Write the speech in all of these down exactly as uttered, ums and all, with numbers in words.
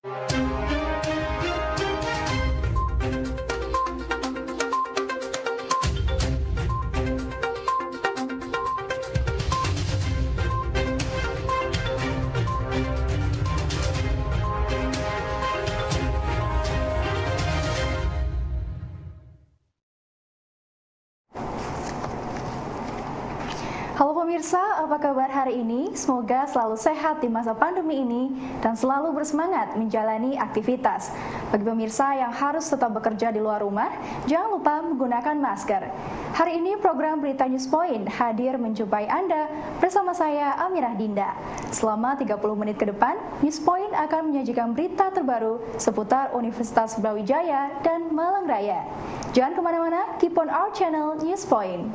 Halo pemirsa, apa kabar hari ini? Semoga selalu sehat di masa pandemi ini dan selalu bersemangat menjalani aktivitas. Bagi pemirsa yang harus tetap bekerja di luar rumah, jangan lupa menggunakan masker. Hari ini program Berita News Point hadir menjumpai Anda bersama saya Amirah Dinda. Selama tiga puluh menit ke depan, News Point akan menyajikan berita terbaru seputar Universitas Brawijaya dan Malang Raya. Jangan kemana-mana, keep on our channel News Point.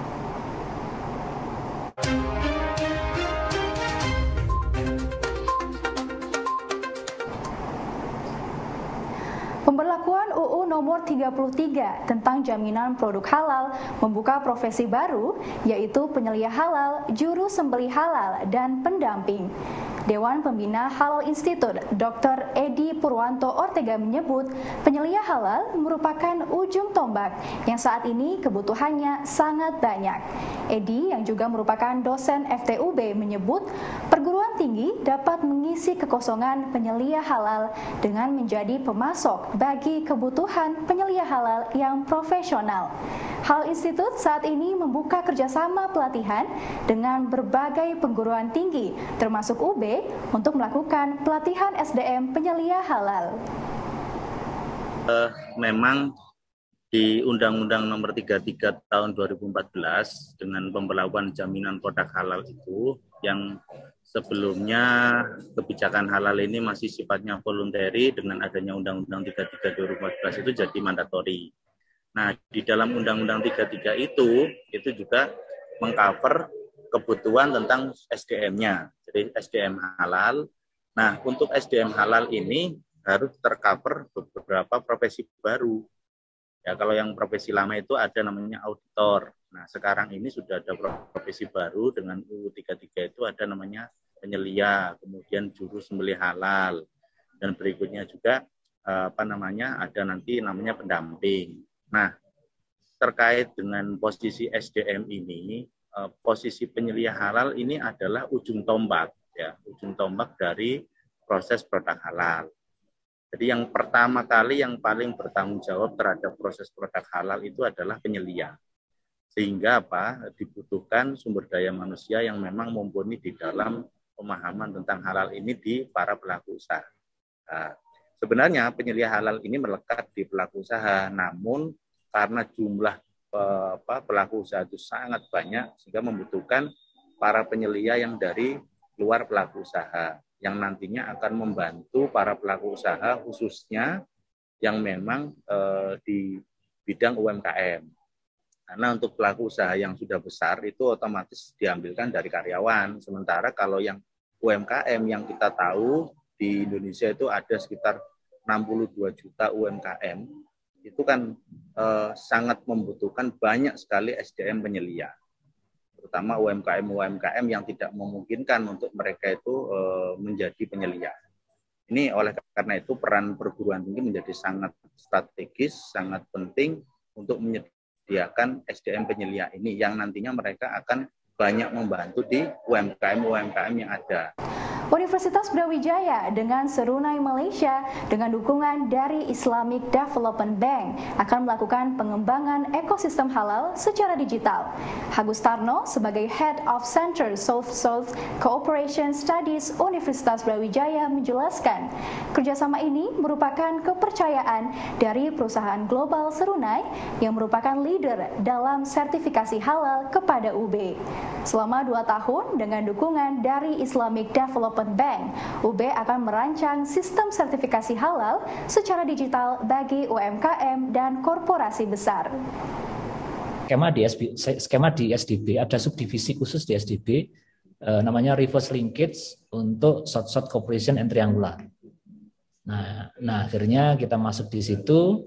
Pemberlakuan U U nomor tiga puluh tiga tentang jaminan produk halal membuka profesi baru, yaitu penyelia halal, juru sembelih halal, dan pendamping. Dewan Pembina Halal Institute, Doktor Edi Purwanto Ortega menyebut penyelia halal merupakan ujung tombak yang saat ini kebutuhannya sangat banyak. Edi yang juga merupakan dosen F T U B menyebut perguruan tinggi dapat mengisi kekosongan penyelia halal dengan menjadi pemasok bagi kebutuhan penyelia halal yang profesional. Halal Institute saat ini membuka kerjasama pelatihan dengan berbagai perguruan tinggi, termasuk U B, untuk melakukan pelatihan S D M penyelia halal. Uh, memang di Undang-Undang Nomor tiga puluh tiga Tahun dua ribu empat belas dengan pemberlakuan jaminan produk halal itu, yang sebelumnya kebijakan halal ini masih sifatnya voluntary, dengan adanya Undang-Undang tiga puluh tiga dua ribu empat belas itu jadi mandatori. Nah, di dalam Undang-Undang tiga puluh tiga itu, itu juga mengcover kebutuhan tentang S D M-nya, jadi S D M halal. Nah, untuk S D M halal ini harus tercover beberapa profesi baru. Ya, kalau yang profesi lama itu ada namanya auditor. Nah, sekarang ini sudah ada profesi baru dengan U U tiga puluh tiga itu ada namanya penyelia, kemudian juru sembelih halal, dan berikutnya juga apa namanya ada nanti namanya pendamping. Nah, terkait dengan posisi S D M ini, posisi penyelia halal ini adalah ujung tombak, ya, ujung tombak dari proses produk halal. Jadi yang pertama kali yang paling bertanggung jawab terhadap proses produk halal itu adalah penyelia. Sehingga apa? Dibutuhkan sumber daya manusia yang memang mumpuni di dalam pemahaman tentang halal ini di para pelaku usaha. Nah, sebenarnya penyelia halal ini melekat di pelaku usaha, namun karena jumlah apa, pelaku usaha itu sangat banyak sehingga membutuhkan para penyelia yang dari luar pelaku usaha yang nantinya akan membantu para pelaku usaha khususnya yang memang eh, di bidang U M K M. Karena untuk pelaku usaha yang sudah besar itu otomatis diambilkan dari karyawan. Sementara kalau yang U M K M yang kita tahu di Indonesia itu ada sekitar enam puluh dua juta U M K M, itu kan eh, sangat membutuhkan banyak sekali S D M penyelia, terutama U M K M U M K M yang tidak memungkinkan untuk mereka itu eh, menjadi penyelia. Ini oleh karena itu peran perguruan tinggi menjadi sangat strategis, sangat penting untuk menyediakan S D M penyelia ini yang nantinya mereka akan banyak membantu di U M K M U M K M yang ada. Universitas Brawijaya dengan Serunai Malaysia dengan dukungan dari Islamic Development Bank akan melakukan pengembangan ekosistem halal secara digital. Agus Tarno sebagai Head of Center South-South Cooperation Studies Universitas Brawijaya menjelaskan, kerjasama ini merupakan kepercayaan dari perusahaan global Serunai yang merupakan leader dalam sertifikasi halal kepada U B. Selama dua tahun dengan dukungan dari Islamic Development Bank, U B akan merancang sistem sertifikasi halal secara digital bagi U M K M dan korporasi besar. Skema di S B, skema di S D B, ada subdivisi khusus di S D B eh, namanya reverse linkage untuk short-short cooperation and triangular. Nah, nah akhirnya kita masuk di situ.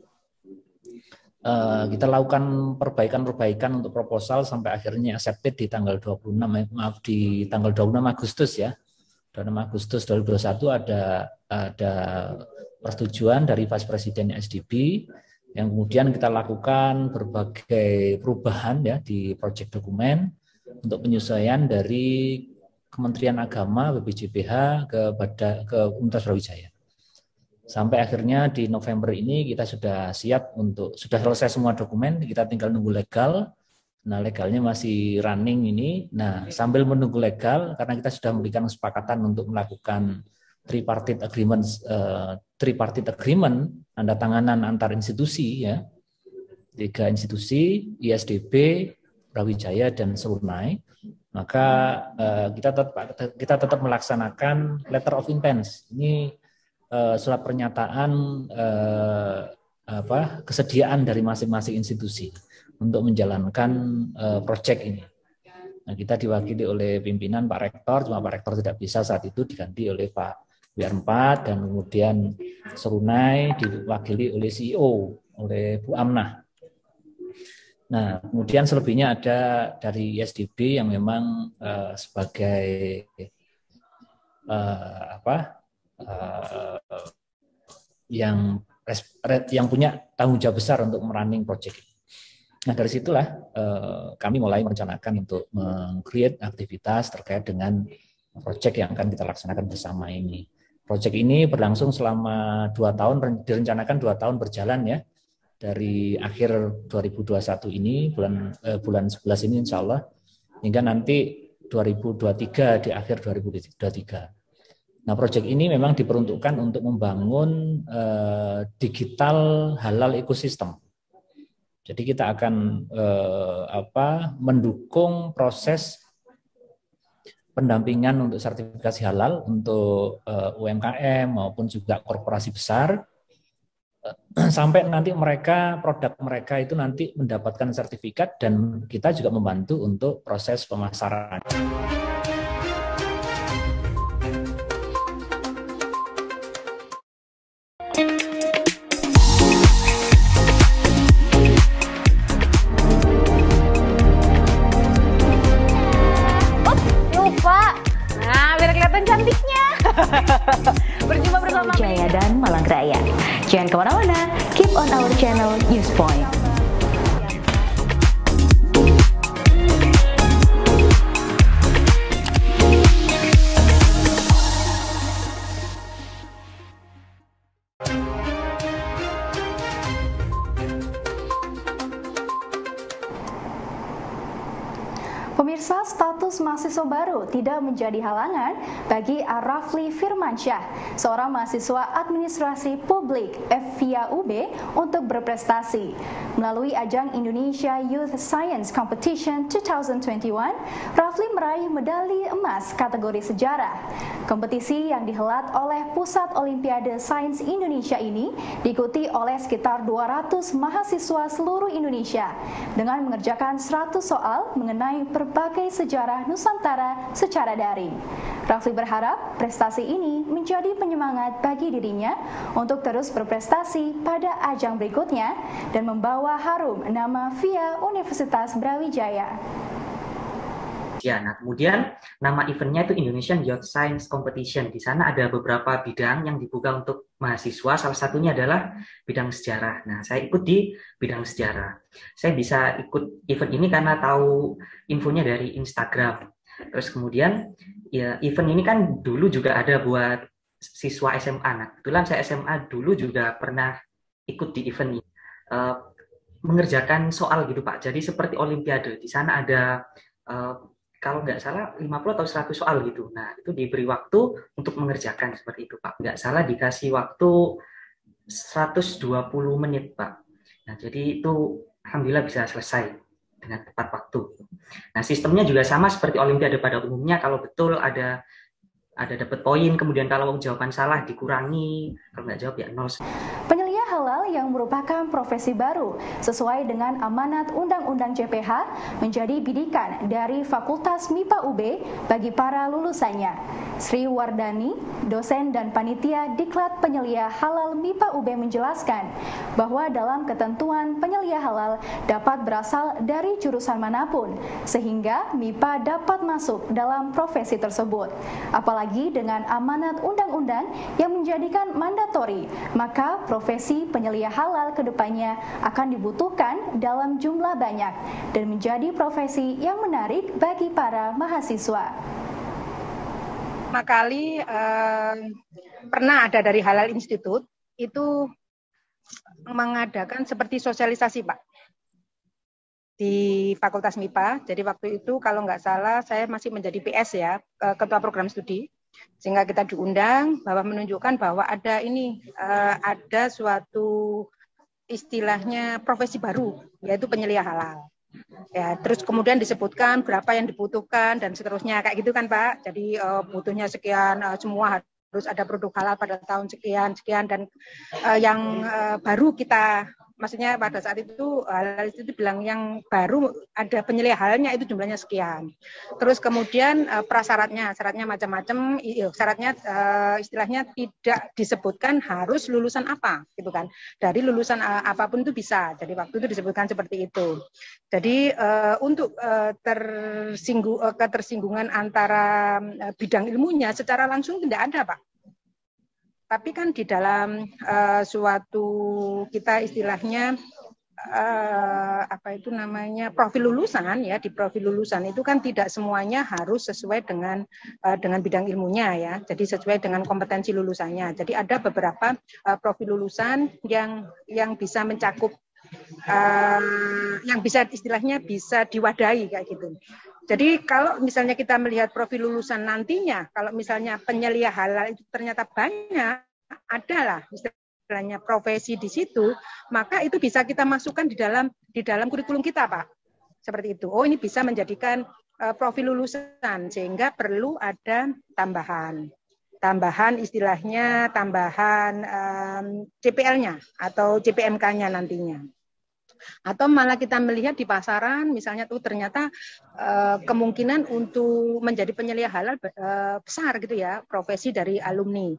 Uh, kita lakukan perbaikan-perbaikan untuk proposal sampai akhirnya accepted di tanggal dua puluh enam maaf di tanggal dua puluh enam Agustus ya. dua puluh enam Agustus dua ribu dua puluh satu ada ada persetujuan dari Vice President S D B yang kemudian kita lakukan berbagai perubahan ya di proyek dokumen untuk penyesuaian dari Kementerian Agama B P J P H ke Bada, ke Universitas Brawijaya. Sampai akhirnya di November ini kita sudah siap untuk sudah selesai semua dokumen, kita tinggal nunggu legal. Nah, legalnya masih running ini. Nah, sambil menunggu legal, karena kita sudah memberikan kesepakatan untuk melakukan tripartite agreement, uh, tripartite agreement, tanda tanganan antar institusi, ya, tiga institusi, I S D B, Brawijaya, dan Serunai. Maka uh, kita tetap kita tetap melaksanakan letter of intent. Ini uh, surat pernyataan uh, apa kesediaan dari masing-masing institusi untuk menjalankan uh, proyek ini. Nah, kita diwakili oleh pimpinan Pak Rektor, cuma Pak Rektor tidak bisa saat itu, diganti oleh Pak W R empat, dan kemudian Serunai diwakili oleh C E O, oleh Bu Amnah. Nah, kemudian selebihnya ada dari I S D B yang memang uh, sebagai uh, apa uh, yang yang punya tanggung jawab besar untuk merunning proyek ini. Nah, dari situlah eh, kami mulai merencanakan untuk meng-create aktivitas terkait dengan proyek yang akan kita laksanakan bersama ini. Proyek ini berlangsung selama dua tahun, direncanakan dua tahun berjalan ya, dari akhir dua ribu dua puluh satu ini, bulan eh, bulan sebelas ini insya Allah, hingga nanti dua ribu dua puluh tiga, di akhir dua ribu dua puluh tiga. Nah, proyek ini memang diperuntukkan untuk membangun eh, digital halal ekosistem. Jadi kita akan eh, apa, mendukung proses pendampingan untuk sertifikasi halal untuk eh, U M K M maupun juga korporasi besar eh, sampai nanti mereka produk mereka itu nanti mendapatkan sertifikat, dan kita juga membantu untuk proses pemasaran. Berjumpa bersama Jaya dan Malang Raya. Jangan kemana-mana, keep on our channel News Point. Pemirsa, status mahasiswa baru tidak menjadi halangan bagi Rafli Firmansyah, seorang mahasiswa administrasi publik F V A U B, untuk berprestasi. Melalui ajang Indonesia Youth Science Competition dua ribu dua puluh satu, Rafli meraih medali emas kategori sejarah. Kompetisi yang dihelat oleh Pusat Olimpiade Sains Indonesia ini diikuti oleh sekitar dua ratus mahasiswa seluruh Indonesia dengan mengerjakan seratus soal mengenai berbagai sejarah Nusantara secara daring. Rafli berharap prestasi ini menjadi penyemangat bagi dirinya untuk terus berprestasi pada ajang berikutnya dan membawa harum nama V I A Universitas Brawijaya. Ya, nah kemudian nama eventnya itu Indonesian Youth Science Competition. Di sana ada beberapa bidang yang dibuka untuk mahasiswa. Salah satunya adalah bidang sejarah. Nah, saya ikut di bidang sejarah. Saya bisa ikut event ini karena tahu infonya dari Instagram. Terus kemudian ya event ini kan dulu juga ada buat siswa S M A. Nah, kebetulan saya S M A dulu juga pernah ikut di event ini. Uh, mengerjakan soal gitu Pak. Jadi seperti olimpiade. Di sana ada uh, kalau nggak salah lima puluh atau seratus soal gitu. Nah, itu diberi waktu untuk mengerjakan seperti itu, Pak. Nggak salah dikasih waktu seratus dua puluh menit, Pak. Nah, jadi itu alhamdulillah bisa selesai dengan tepat waktu. Nah, sistemnya juga sama seperti olimpiade pada umumnya. Kalau betul ada ada dapat poin, kemudian kalau jawaban salah dikurangi, kalau nggak jawab ya nol. Penyelia halal yang merupakan profesi baru sesuai dengan amanat Undang-Undang J P H menjadi bidikan dari Fakultas M I P A U B bagi para lulusannya. Sri Wardani, dosen dan panitia Diklat Penyelia Halal M I P A U B menjelaskan bahwa dalam ketentuan penyelia halal dapat berasal dari jurusan manapun, sehingga M I P A dapat masuk dalam profesi tersebut. Apalagi dengan amanat undang-undang yang menjadikan mandatori, maka profesi penyelia halal ke depannya akan dibutuhkan dalam jumlah banyak dan menjadi profesi yang menarik bagi para mahasiswa. Pertama kali eh, pernah ada dari Halal Institute itu mengadakan seperti sosialisasi, Pak, di Fakultas M I P A. Jadi waktu itu kalau nggak salah saya masih menjadi P S ya, Ketua Program Studi, sehingga kita diundang bahwa menunjukkan bahwa ada ini uh, ada suatu istilahnya profesi baru, yaitu penyelia halal. Ya, terus kemudian disebutkan berapa yang dibutuhkan dan seterusnya kayak gitu kan, Pak. Jadi uh, butuhnya sekian, uh, semua harus ada produk halal pada tahun sekian sekian dan uh, yang uh, baru kita maksudnya pada saat itu halal itu bilang yang baru ada penyelia halalnya itu jumlahnya sekian. Terus kemudian uh, prasyaratnya, syaratnya macam-macam, syaratnya uh, istilahnya tidak disebutkan harus lulusan apa, gitu kan. Dari lulusan uh, apapun itu bisa. Jadi waktu itu disebutkan seperti itu. Jadi uh, untuk uh, tersinggung, uh, ketersinggungan antara uh, bidang ilmunya secara langsung tidak ada, Pak. Tapi kan di dalam uh, suatu kita istilahnya uh, apa itu namanya profil lulusan ya, di profil lulusan itu kan tidak semuanya harus sesuai dengan uh, dengan bidang ilmunya ya. Jadi sesuai dengan kompetensi lulusannya. Jadi ada beberapa uh, profil lulusan yang yang bisa mencakup uh, yang bisa istilahnya bisa diwadahi kayak gitu. Jadi kalau misalnya kita melihat profil lulusan nantinya, kalau misalnya penyelia halal itu ternyata banyak, adalah istilahnya profesi di situ, maka itu bisa kita masukkan di dalam di dalam kurikulum kita, Pak. Seperti itu. Oh, ini bisa menjadikan uh, profil lulusan sehingga perlu ada tambahan. Tambahan istilahnya tambahan um, C P L-nya atau C P M K-nya nantinya. Atau malah kita melihat di pasaran misalnya tuh ternyata uh, kemungkinan untuk menjadi penyelia halal uh, besar gitu ya profesi dari alumni.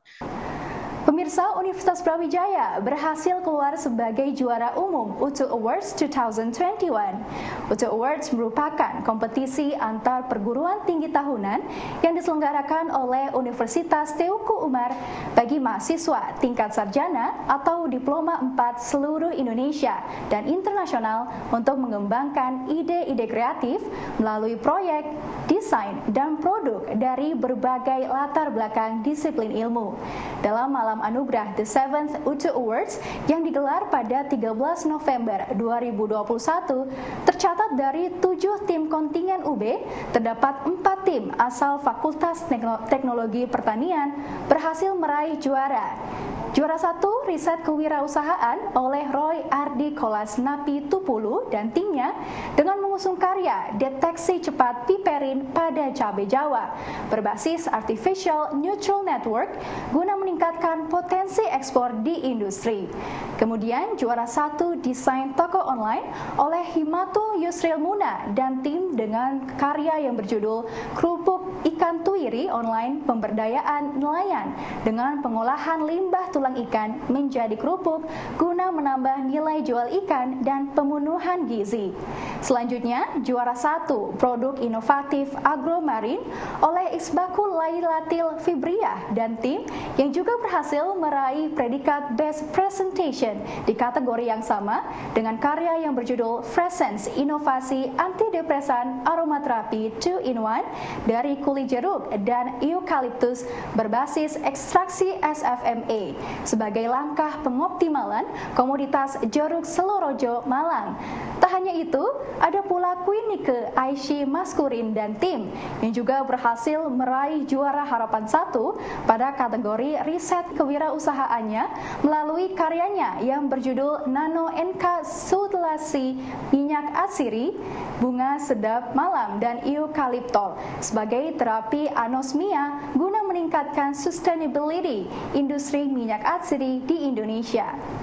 Pemirsa, Universitas Brawijaya berhasil keluar sebagai juara umum U T U Awards dua ribu dua puluh satu. U T U Awards merupakan kompetisi antar perguruan tinggi tahunan yang diselenggarakan oleh Universitas Teuku Umar bagi mahasiswa tingkat sarjana atau diploma empat seluruh Indonesia dan internasional untuk mengembangkan ide-ide kreatif melalui proyek, desain, dan produk dari berbagai latar belakang disiplin ilmu. Dalam malam anugerah The Seventh U T U Awards yang digelar pada tiga belas November dua ribu dua puluh satu, tercatat dari tujuh tim kontingen U B, terdapat empat tim asal Fakultas Teknologi Pertanian berhasil meraih juara. Juara satu, riset kewirausahaan oleh Roy Ardi Kolasnapi Tupulu dan timnya dengan mengusung karya deteksi cepat piperin pada cabai Jawa berbasis Artificial Neural Network guna meningkatkan potensi ekspor di industri. Kemudian juara satu, desain toko online oleh Himatul Yusril Muna dan tim dengan karya yang berjudul Kerupuk Ikan Tuiri Online Pemberdayaan Nelayan dengan pengolahan limbah tulang ikan menjadi kerupuk guna menambah nilai jual ikan dan pemenuhan gizi. Selanjutnya, juara satu, produk inovatif agromarin oleh Isbakul Lailatil Fibriah dan tim yang juga berhasil meraih predikat Best Presentation di kategori yang sama dengan karya yang berjudul Fresence Inovasi Antidepresan Aromaterapi two in one dari kulit jeruk dan eukaliptus berbasis ekstraksi S F M A sebagai langkah pengoptimalan komoditas jeruk Selorojo Malang. Tak hanya itu, ada pula Quinike Aishi Maskurin dan tim yang juga berhasil meraih juara harapan satu pada kategori riset kewirausahaannya melalui karyanya yang berjudul Nano N K Sutlasi Minyak Atsiri, Bunga Sedap Malam, dan Eukaliptol sebagai terapi anosmia guna meningkatkan sustainability industri minyak atsiri di Indonesia.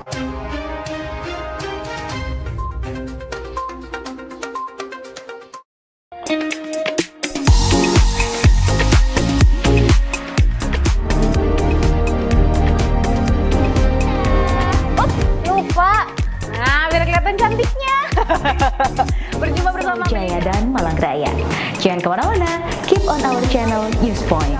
Berjumpa bersama Jaya dan Malang Raya. Jangan kemana-mana, keep on our channel News Point.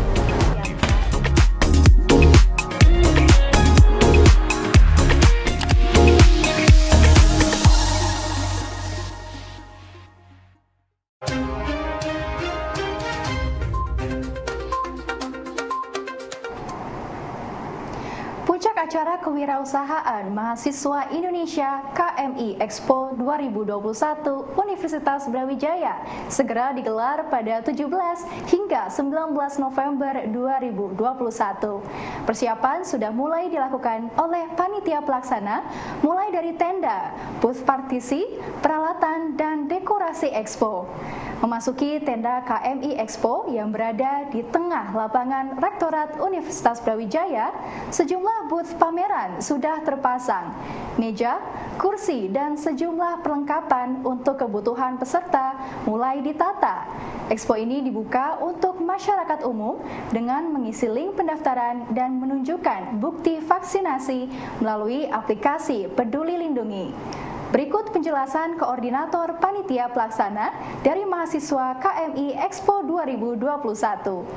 Puncak acara kewirausahaan mahasiswa Indonesia K M I Expo dua ribu dua puluh satu Universitas Brawijaya segera digelar pada tujuh belas hingga sembilan belas November dua ribu dua puluh satu. Persiapan sudah mulai dilakukan oleh panitia pelaksana, mulai dari tenda, booth partisi, peralatan, dan dekorasi Expo. Memasuki tenda K M I Expo yang berada di tengah lapangan Rektorat Universitas Brawijaya, sejumlah booth pameran sudah terpasang. Meja, kursi, dan sejumlah perlengkapan untuk kebutuhan peserta mulai ditata. Expo ini dibuka untuk masyarakat umum dengan mengisi link pendaftaran dan menunjukkan bukti vaksinasi melalui aplikasi Peduli Lindungi. Berikut penjelasan Koordinator Panitia Pelaksana dari mahasiswa K M I Expo dua ribu dua puluh satu.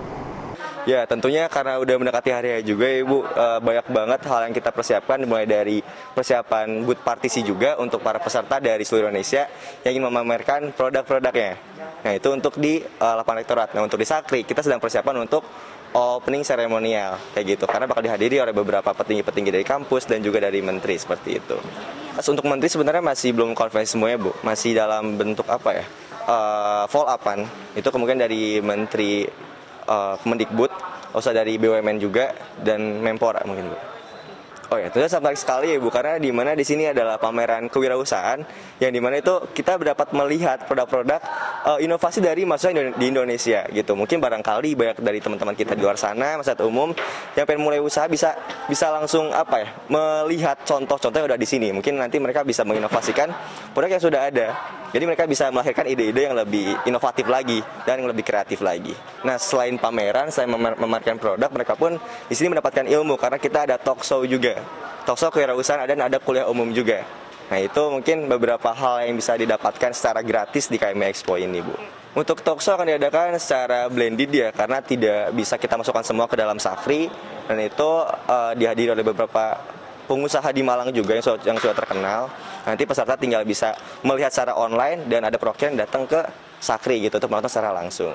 Ya, tentunya karena udah mendekati hari raya juga, Ibu, banyak banget hal yang kita persiapkan, mulai dari persiapan booth partisi juga untuk para peserta dari seluruh Indonesia yang ingin memamerkan produk-produknya. Nah, itu untuk di uh, lapangan rektorat. Nah, untuk di Sakri, kita sedang persiapan untuk opening seremonial, kayak gitu, karena bakal dihadiri oleh beberapa petinggi-petinggi dari kampus dan juga dari menteri, seperti itu. Untuk menteri sebenarnya masih belum konferensi semuanya, Bu. Masih dalam bentuk apa ya, uh, follow-upan. Itu kemudian dari menteri uh, Kemendikbud, usah dari B U M N juga, dan Menpora mungkin, Bu. Oh ya, tentunya sangat menarik sekali ya, Bu, karena di mana di sini adalah pameran kewirausahaan yang di mana itu kita dapat melihat produk-produk uh, inovasi dari mahasiswa di Indonesia gitu. Mungkin barangkali banyak dari teman-teman kita di luar sana, masyarakat umum yang pengen mulai usaha bisa bisa langsung apa ya, melihat contoh-contoh yang udah di sini. Mungkin nanti mereka bisa menginovasikan produk yang sudah ada. Jadi mereka bisa melahirkan ide-ide yang lebih inovatif lagi dan yang lebih kreatif lagi. Nah, selain pameran, selain memamerkan produk, mereka pun di sini mendapatkan ilmu karena kita ada talk show juga. Talk show kewirausahaan ada, dan ada kuliah umum juga. Nah, itu mungkin beberapa hal yang bisa didapatkan secara gratis di K M I Expo ini, Bu. Untuk talk show akan diadakan secara blended ya, karena tidak bisa kita masukkan semua ke dalam Sakri, dan itu uh, dihadiri oleh beberapa pengusaha di Malang juga yang sudah, yang sudah terkenal. Nanti peserta tinggal bisa melihat secara online dan ada perwakilan datang ke Sakri gitu untuk menonton secara langsung.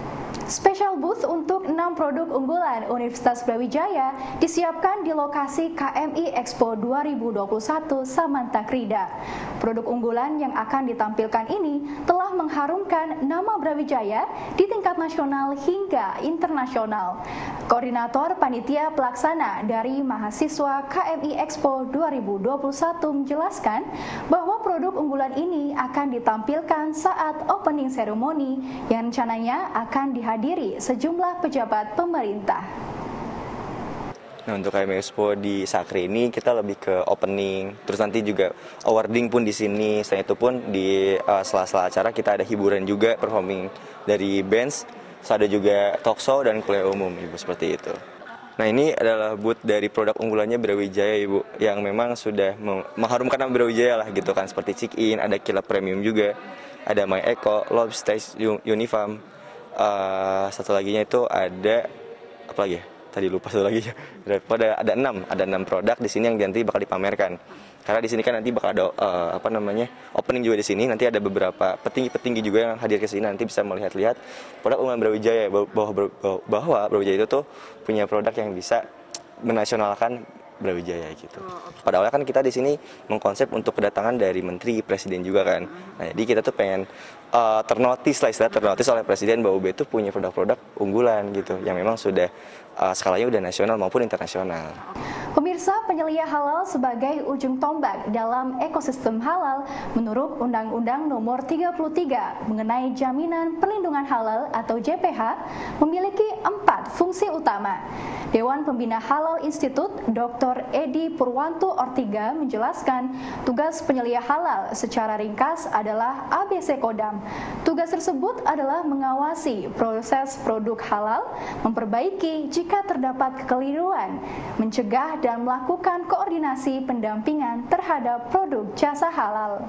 Special booth untuk enam produk unggulan Universitas Brawijaya disiapkan di lokasi K M I Expo dua ribu dua puluh satu Samantakrida. Produk unggulan yang akan ditampilkan ini telah mengharumkan nama Brawijaya di tingkat nasional hingga internasional. Koordinator Panitia Pelaksana dari mahasiswa K M I Expo dua ribu dua puluh satu menjelaskan bahwa produk unggulan ini akan ditampilkan saat opening ceremony yang rencananya akan dihadiri hadiri sejumlah pejabat pemerintah. Nah, untuk K M I Expo di Sakri ini kita lebih ke opening, terus nanti juga awarding pun di sini. Selain itu pun di uh, sela-sela acara kita ada hiburan juga, performing dari bands, ada juga talk show dan kuliah umum, Ibu, seperti itu. Nah, ini adalah booth dari produk unggulannya Brawijaya, Ibu, yang memang sudah mengharumkan nama Brawijaya lah gitu kan, seperti Check In, ada Kilap Premium juga, ada My Eco, Lobstage, Unifarm. Uh, satu laginya itu ada apa lagi ya? Tadi lupa satu lagi ya. Ada ada enam, ada enam produk di sini yang nanti bakal dipamerkan. Karena di sini kan nanti bakal ada uh, apa namanya? opening juga di sini. Nanti ada beberapa petinggi-petinggi juga yang hadir ke sini, nanti bisa melihat-lihat produk unggulan Brawijaya, bahwa bahwa Brawijaya itu tuh punya produk yang bisa menasionalkan Brawijaya gitu. Pada awalnya kan kita di sini mengkonsep untuk kedatangan dari menteri, presiden juga kan. Nah, jadi kita tuh pengen uh, ternotis lah, istilah ternotis oleh presiden bahwa U B itu punya produk-produk unggulan gitu, yang memang sudah uh, skalanya udah nasional maupun internasional. Pemirsa, penyelia halal sebagai ujung tombak dalam ekosistem halal menurut Undang-Undang Nomor tiga puluh tiga mengenai Jaminan Perlindungan Halal atau J P H memiliki empat fungsi utama. Dewan Pembina Halal Institute Doktor Edi Purwanto Ortiga menjelaskan tugas penyelia halal secara ringkas adalah A B C Kodam. Tugas tersebut adalah mengawasi proses produk halal, memperbaiki jika terdapat kekeliruan, mencegah dan melakukan koordinasi pendampingan terhadap produk jasa halal.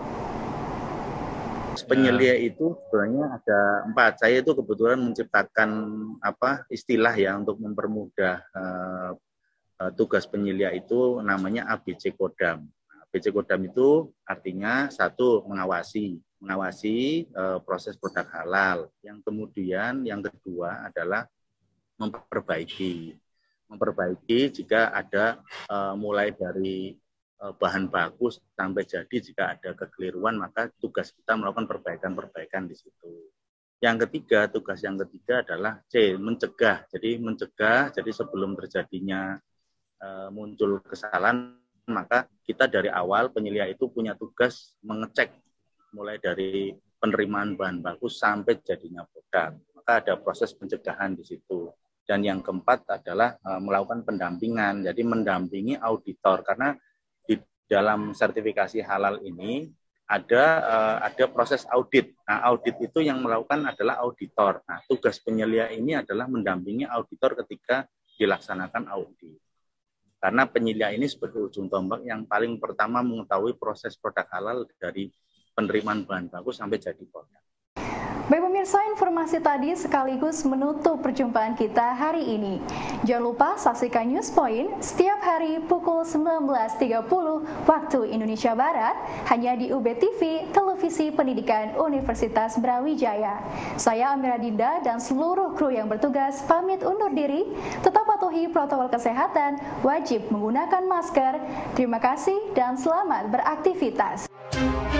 Penyelia itu sebenarnya ada empat. Saya itu kebetulan menciptakan apa istilah ya untuk mempermudah uh, uh, tugas penyelia itu namanya A B C Kodam. A B C Kodam itu artinya satu mengawasi, mengawasi uh, proses produk halal. Yang kemudian yang kedua adalah memperbaiki. memperbaiki jika ada uh, mulai dari uh, bahan baku sampai jadi jika ada kekeliruan maka tugas kita melakukan perbaikan-perbaikan di situ. Yang ketiga, tugas yang ketiga adalah C, mencegah. Jadi mencegah, jadi sebelum terjadinya uh, muncul kesalahan maka kita dari awal penyelia itu punya tugas mengecek mulai dari penerimaan bahan baku sampai jadinya produk. Maka ada proses pencegahan di situ. Dan yang keempat adalah uh, melakukan pendampingan, jadi mendampingi auditor karena di dalam sertifikasi halal ini ada uh, ada proses audit. Nah, audit itu yang melakukan adalah auditor. Nah, tugas penyelia ini adalah mendampingi auditor ketika dilaksanakan audit. Karena penyelia ini sebagai ujung tombak yang paling pertama mengetahui proses produk halal dari penerimaan bahan baku sampai jadi produk. Baik pemirsa, informasi tadi sekaligus menutup perjumpaan kita hari ini. Jangan lupa saksikan News Point setiap hari pukul sembilan belas tiga puluh waktu Indonesia Barat hanya di U B T V, Televisi Pendidikan Universitas Brawijaya. Saya Amira Dinda dan seluruh kru yang bertugas pamit undur diri. Tetap patuhi protokol kesehatan, wajib menggunakan masker. Terima kasih dan selamat beraktivitas.